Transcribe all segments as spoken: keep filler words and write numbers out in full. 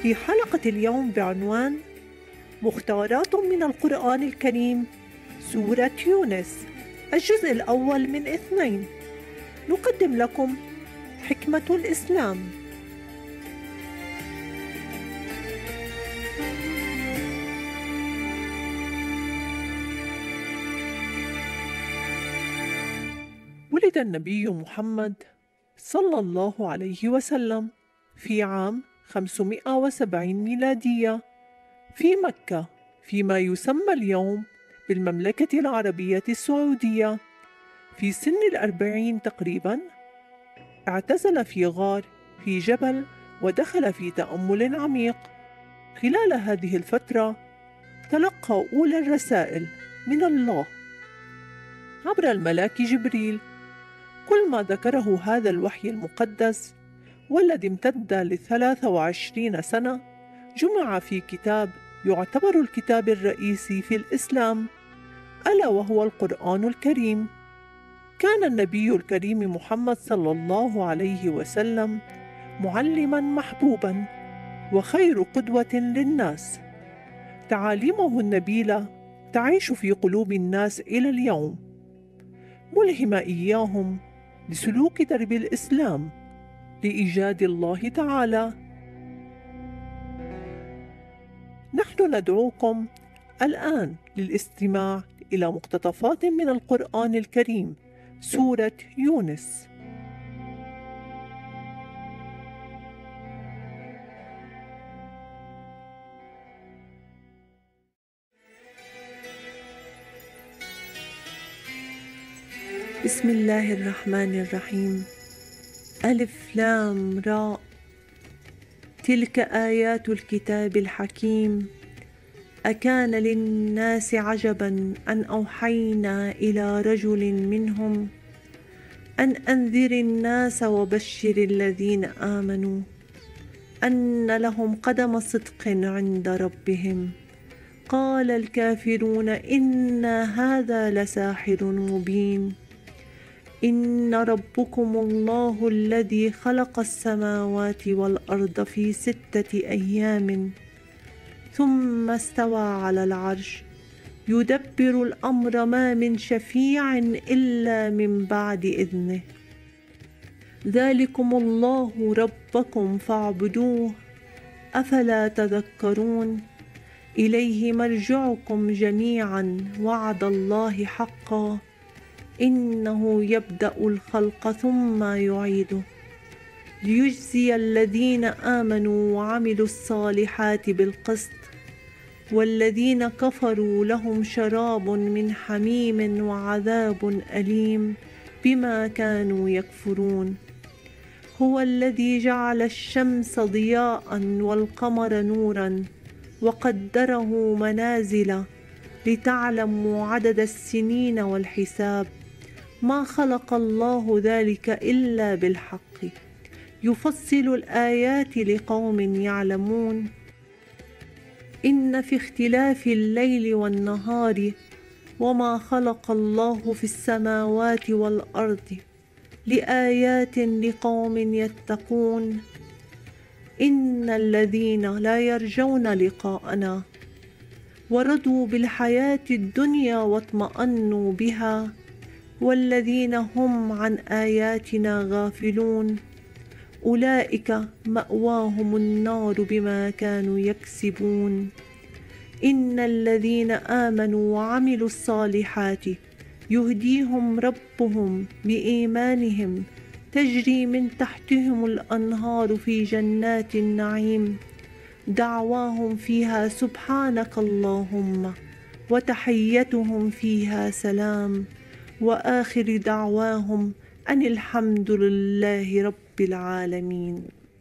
في حلقة اليوم بعنوان مختارات من القرآن الكريم سورة يونس الجزء الأول من اثنين. نقدم لكم حكمة الإسلام. ولد النبي محمد صلى الله عليه وسلم في عام خمسمائة وسبعين ميلادية في مكة، فيما يسمى اليوم بالمملكة العربية السعودية. في سن الأربعين تقريباً اعتزل في غار في جبل ودخل في تأمل عميق. خلال هذه الفترة تلقى أولى الرسائل من الله عبر الملاك جبريل. كل ما ذكره هذا الوحي المقدس والذي امتد لثلاث وعشرين سنة جمع في كتاب يعتبر الكتاب الرئيسي في الإسلام، ألا وهو القرآن الكريم. كان النبي الكريم محمد صلى الله عليه وسلم معلماً محبوباً وخير قدوة للناس. تعاليمه النبيلة تعيش في قلوب الناس إلى اليوم، ملهمة إياهم لسلوك درب الإسلام لإيجاد الله تعالى. نحن ندعوكم الآن للاستماع إلى مقتطفات من القرآن الكريم سورة يونس. بسم الله الرحمن الرحيم. ألف لام راء، تلك آيات الكتاب الحكيم. أكان للناس عجبا أن أوحينا إلى رجل منهم أن أنذر الناس وبشر الذين آمنوا أن لهم قدم صدق عند ربهم. قال الكافرون إن هذا لساحر مبين. إن ربكم الله الذي خلق السماوات والأرض في ستة أيام ثم استوى على العرش يدبر الأمر ما من شفيع إلا من بعد إذنه. ذلكم الله ربكم فاعبدوه أفلا تذكرون. إليه مرجعكم جميعا وعد الله حقا إنه يبدأ الخلق ثم يعيده ليجزي الذين آمنوا وعملوا الصالحات بالقسط والذين كفروا لهم شراب من حميم وعذاب أليم بما كانوا يكفرون. هو الذي جعل الشمس ضياء والقمر نورا وقدره منازل لتعلموا عدد السنين والحساب. ما خلق الله ذلك إلا بالحق يفصل الآيات لقوم يعلمون. إن في اختلاف الليل والنهار وما خلق الله في السماوات والأرض لآيات لقوم يتقون. إن الذين لا يرجون لقاءنا ورضوا بالحياة الدنيا واطمأنوا بها والذين هم عن آياتنا غافلون أولئك مأواهم النار بما كانوا يكسبون. إن الذين آمنوا وعملوا الصالحات يهديهم ربهم بإيمانهم تجري من تحتهم الأنهار في جنات النعيم دعواهم فيها سبحانك اللهم وتحيتهم فيها سلام وآخر دعواهم أن الحمد لله رب العالمين.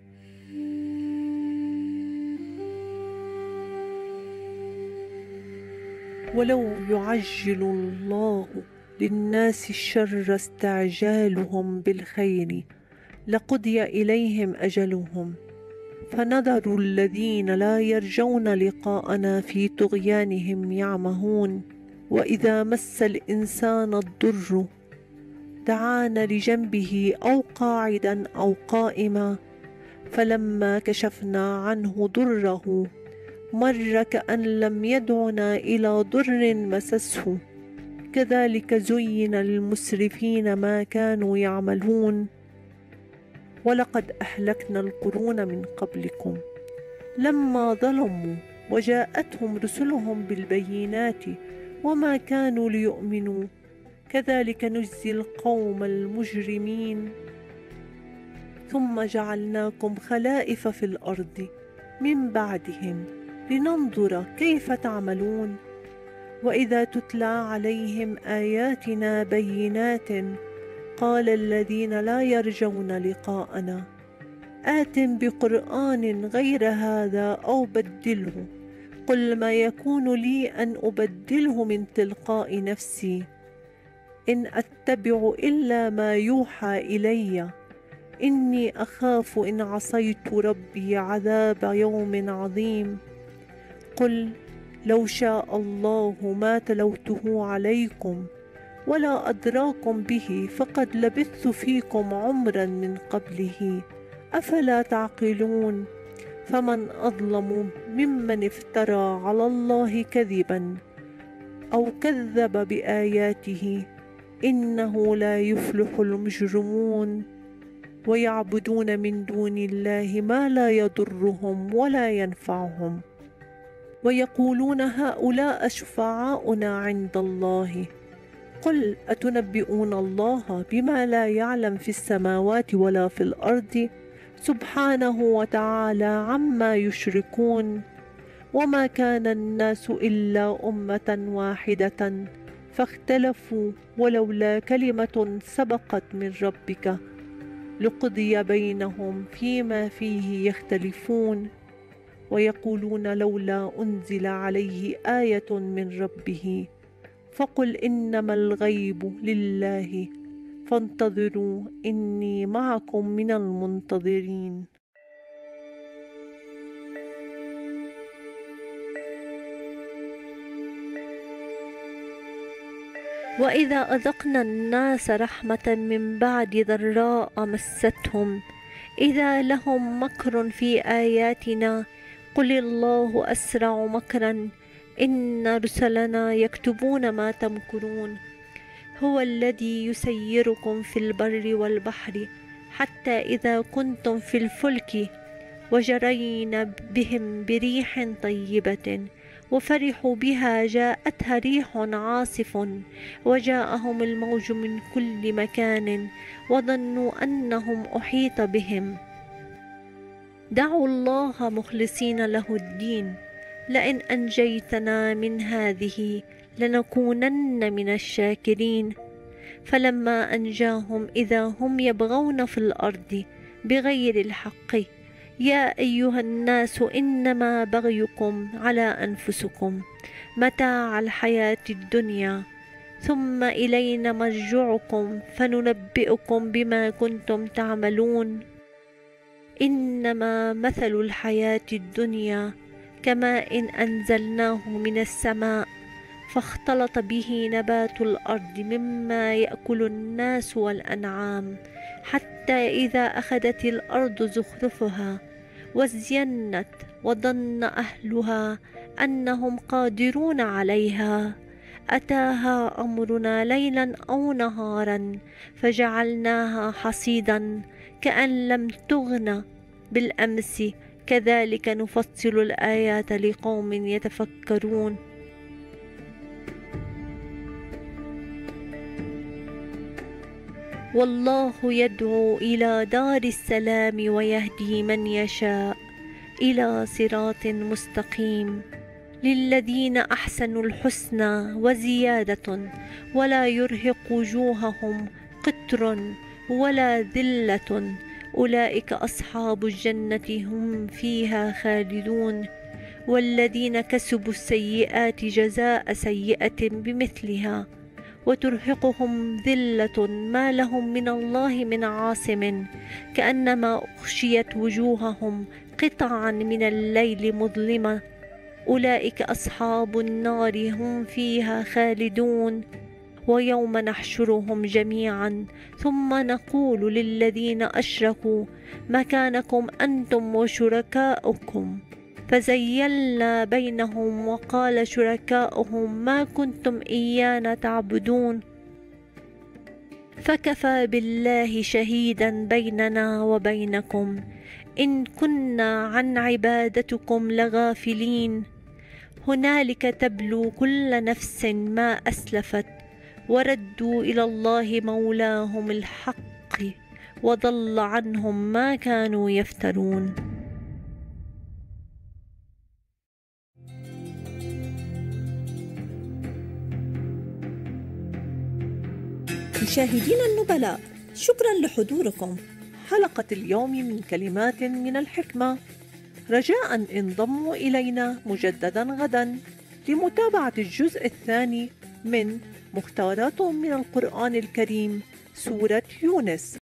ولو يعجل الله للناس الشر استعجالهم بالخير لقضي إليهم أجلهم فنذر الذين لا يرجون لقاءنا في طغيانهم يعمهون. وإذا مس الإنسان الضر دعانا لجنبه أو قاعدا أو قائما فلما كشفنا عنه ضره مر كأن لم يدعنا إلى ضر مسسه كذلك زين للمسرفين ما كانوا يعملون. ولقد أهلكنا القرون من قبلكم لما ظلموا وجاءتهم رسلهم بالبينات وما كانوا ليؤمنوا كذلك نجزي القوم المجرمين. ثم جعلناكم خلائف في الأرض من بعدهم لننظر كيف تعملون. وإذا تتلى عليهم آياتنا بينات قال الذين لا يرجون لقاءنا آت بقرآن غير هذا أو بدله قل ما يكون لي أن أبدله من تلقاء نفسي إن أتبع إلا ما يوحى إلي إني أخاف إن عصيت ربي عذاب يوم عظيم. قل لو شاء الله ما تلوته عليكم ولا أدراكم به فقد لبثت فيكم عمرا من قبله أفلا تعقلون. فمن أظلم ممن افترى على الله كذبا أو كذب بآياته إنه لا يفلح المجرمون. ويعبدون من دون الله ما لا يضرهم ولا ينفعهم ويقولون هؤلاء شفعاؤنا عند الله قل أتنبئون الله بما لا يعلم في السماوات ولا في الأرض سبحانه وتعالى عما يشركون. وما كان الناس إلا أمة واحدة فاختلفوا ولولا كلمة سبقت من ربك لقضي بينهم فيما فيه يختلفون. ويقولون لولا أنزل عليه آية من ربه فقل إنما الغيب لله فانتظروا إني معكم من المنتظرين. وإذا أذقنا الناس رحمة من بعد ضراء مستهم إذا لهم مكر في آياتنا قل الله أسرع مكرا إن رسلنا يكتبون ما تمكرون. هو الذي يسيركم في البر والبحر حتى إذا كنتم في الفلك وجرين بهم بريح طيبة وفرحوا بها جاءتها ريح عاصف وجاءهم الموج من كل مكان وظنوا أنهم أحيط بهم دعوا الله مخلصين له الدين لئن أنجيتنا من هذه لنكونن من الشاكرين. فلما أنجاهم إذا هم يبغون في الأرض بغير الحق يا أيها الناس إنما بغيكم على أنفسكم متاع الحياة الدنيا ثم إلينا مرجعكم فننبئكم بما كنتم تعملون. إنما مثل الحياة الدنيا كماء إن أنزلناه من السماء فاختلط به نبات الأرض مما يأكل الناس والأنعام حتى إذا أخذت الأرض زخرفها وزينت وظن أهلها أنهم قادرون عليها أتاها أمرنا ليلا أو نهارا فجعلناها حصيدا كأن لم تغن بالأمس كذلك نفصل الآيات لقوم يتفكرون. والله يدعو إلى دار السلام ويهدي من يشاء إلى صراط مستقيم للذين أحسنوا الحسنى وزيادة ولا يرهق وجوههم قتر ولا ذلة أولئك أصحاب الجنة هم فيها خالدون. والذين كسبوا السيئات جزاء سيئة بمثلها وترهقهم ذلة ما لهم من الله من عاصم كأنما أغشيت وجوههم قطعا من الليل مظلمة أولئك أصحاب النار هم فيها خالدون. ويوم نحشرهم جميعا ثم نقول للذين أشركوا مكانكم أنتم وشركاؤكم فزيلنا بينهم وقال شركاؤهم ما كنتم إيانا تعبدون فكفى بالله شهيدا بيننا وبينكم إن كنا عن عبادتكم لغافلين هنالك تبلو كل نفس ما أسلفت وردوا إلى الله مولاهم الحق وضل عنهم ما كانوا يفترون. مشاهدينا النبلاء، شكرا لحضوركم. حلقة اليوم من كلمات من الحكمة، رجاء انضموا إلينا مجددا غدا لمتابعة الجزء الثاني من مختارات من القرآن الكريم سورة يونس.